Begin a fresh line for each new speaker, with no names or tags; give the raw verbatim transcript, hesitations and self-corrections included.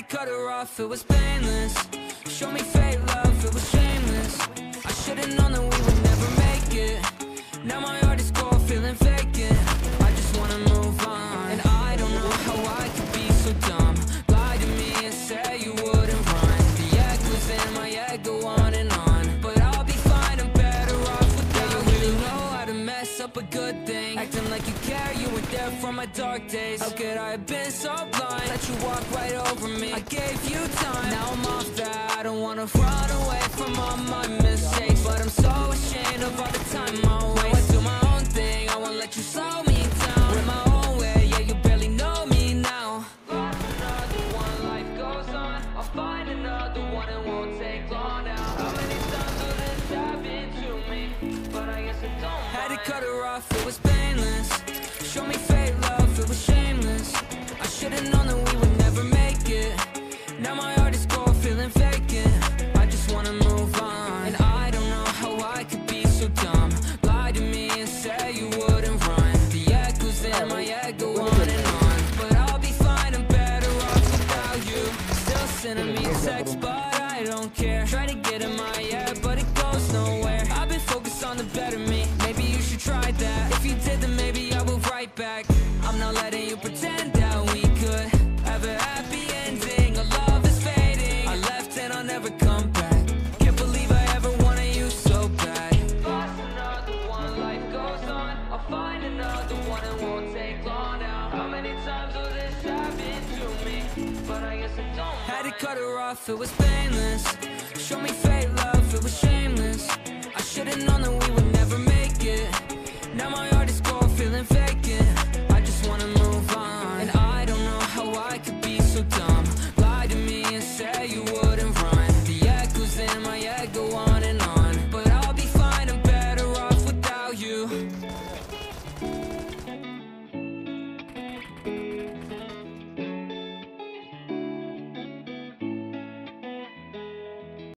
cut her off, it was painless. Show me fake love, it was shameless. I should've known that we would never make it. Now my heart is cold, feeling vacant. I just wanna move on, and I don't know how I could be so dumb. Lie to me and say you wouldn't run. The echoes in my head go on and on, but I'll be fine, I'm better off without you. You really know how to mess up a good thing, acting like you care, you were there for my dark days. How could I have been so blind, let you walk right over me? I gave you time, now I'm off that. I don't wanna run away from all my mistakes, but I'm so ashamed of all the time I waste. I do my own thing, I won't let you slow me down. In my own way, yeah, you barely know me now. Lost another one, life goes on. I'll find another one, it won't take long now. How many times will this happen to me? But I guess I don't mind. Had to cut her off, it was painless. Show me fake love, it was shameless. I should've known that we would never make it. Now my heart is cold, feeling vacant. I just wanna move on, and I don't know how I could be so dumb. Lie to me and say you wouldn't run. The echoes in my head go on and on, but I'll be fine, I'm better off without you. Still sending me texts, but I don't care. Try to get in my head, but it goes nowhere. I've been focused on the better me, maybe you should try that. If you did, then maybe I will write back. I'm not letting you pretend that we could have a happy ending. Our love is fading, I left and I'll never come back. Can't believe I ever wanted you so bad. Lost another one, life goes on. I'll find another one, it won't take long now. How many times will this happen to me? But I guess I don't mind. Had to cut her off, it was painless. Show me fake love, it was shameless. I should've known that we would never make it. Now my heart is cold, feeling vacant. I just wanna move on, and I don't know how I could be so dumb. Lie to me and say you wouldn't run. The echoes in my head go on